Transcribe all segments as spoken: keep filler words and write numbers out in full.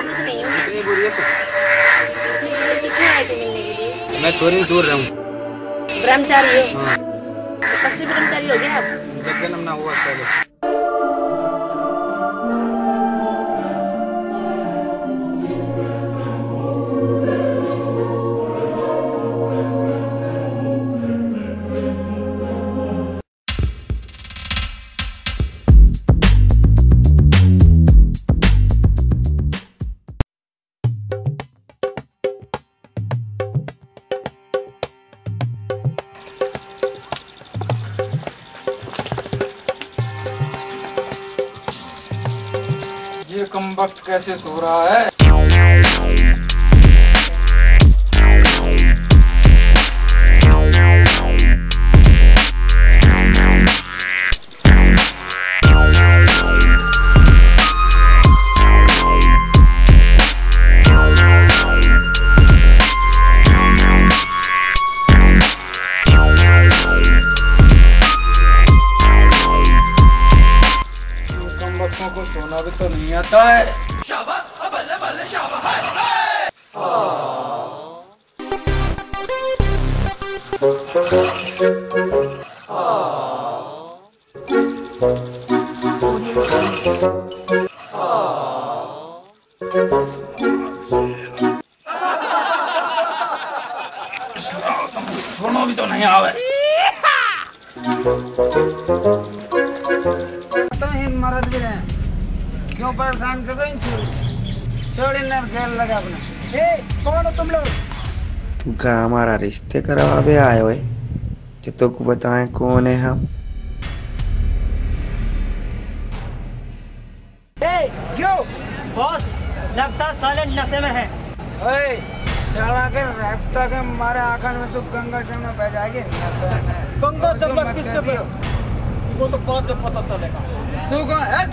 आदमी तो नहीं हूँ। इतनी बुरी है तू? क्यों आए थे मिलने के लिए? मैं छोरी से दूर रहूँ। ब्रह्मचारी हो? हाँ। तो कब से ब्रह्मचारी हो गया आप? जब जन्म ना हुआ पहले। ये कमबख्त कैसे सो रहा है? कमबख्तों को सोना भी तो नहीं आता है। सोना भी तो नहीं आवे। मरद भी रहे क्यों परेशान कर रहे हैं? छोड़ इन्हें खेल लगा अपना। ए, कौन हो तुम लोग? तू का हमारा रिश्ते करवावे आए हुए कि तो को बताएं कौन है हम? ए, क्यों? बॉस लगता साले नशे में है। ओए, साला के रहता के मारे आंखों में सुख गंगा से में बह जाएगी नशे में। गंगा जब किसके पे? वो तो बाद में पता चलेगा। तू कौन है?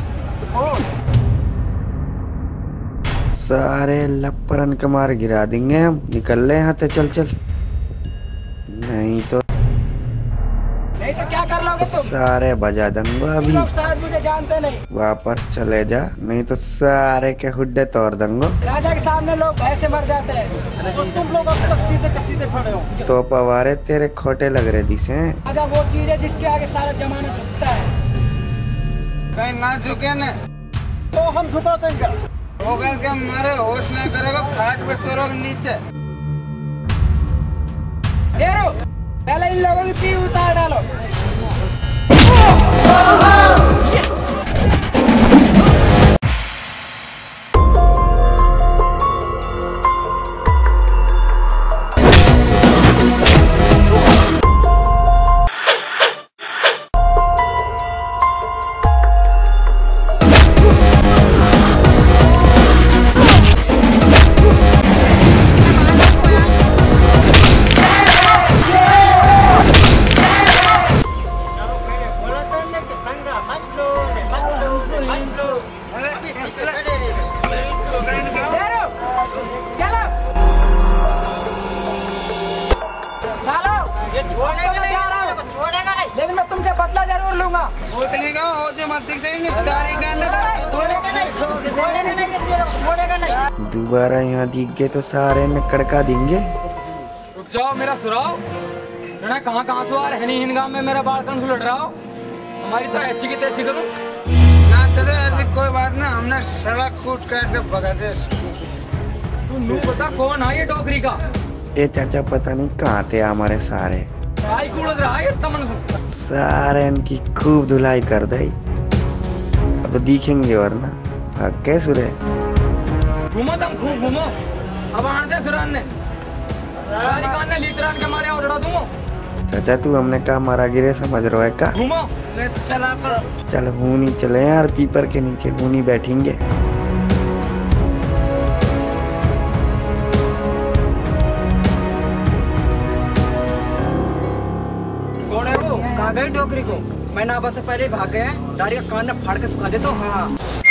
सारे लपरन के मार गिरा देंगे हम। निकल ले यहाँ से, चल चल। नहीं तो नहीं तो क्या कर लोगे तुम? सारे बजा दूंगा अभी। लोग शायद मुझे जानते नहीं। वापस चले जा, नहीं तो सारे के हुड्डे तोड़ दूंगा। राजा के सामने लोग भय से मर जाते हैं। तो तुम लोग अब तक सीधे के सीधे खड़े हो। तो पवारे तेरे खोटे लग रहे दिसे। राजा वो चीज है जिसके आगे सारा जमाना झुकता है। कहीं ना झुके न तो हम झुका देंगे। वो करके हमारे होश नहीं करेगा, फाट पे सोरोग नीचे। हेरो, पहले इन लोगों की पी उतार डालो। लेकिन मैं तुमसे बदला जरूर लूंगा। उतने का हो जो मत दिख सही दोबारा यहाँ दिख गए तो सारे में कड़का देंगे। रुक जाओ मेरा सुराव। कहाँ कहाँ सवार है नहीं हिंगाम में मेरा बाल कौन से लड़ रहा हो? हमारी तो ऐसी की तैसी करूँ ना चले। ऐसी कोई बात ना, हमने सड़क कूट काट के भगा दे। तू नू पता कौन है ये डोकरी का? ये चाचा पता नहीं कहाँ थे हमारे सारे। आई कूड़ रहा है तमन सारे इनकी खूब धुलाई कर दे। अब तो दिखेंगे वरना भाग के सुरे। घूमो तुम खूब घूमो। अब आने सुरान ने सारी कान ने लीतरान के मारे और लड़ा दूंगा। चाचा तू हमने कहा मारा गिरे समझ रहा है का? घूमो चला पर चल हूनी चले यार, पीपर के नीचे हूनी बैठेंगे। कौन है वो? कहाँ गई डोकरी को? मैं ना बस से पहले भाग गए। दाढ़ी का कान में फाड़ के सुखा दे तो। हाँ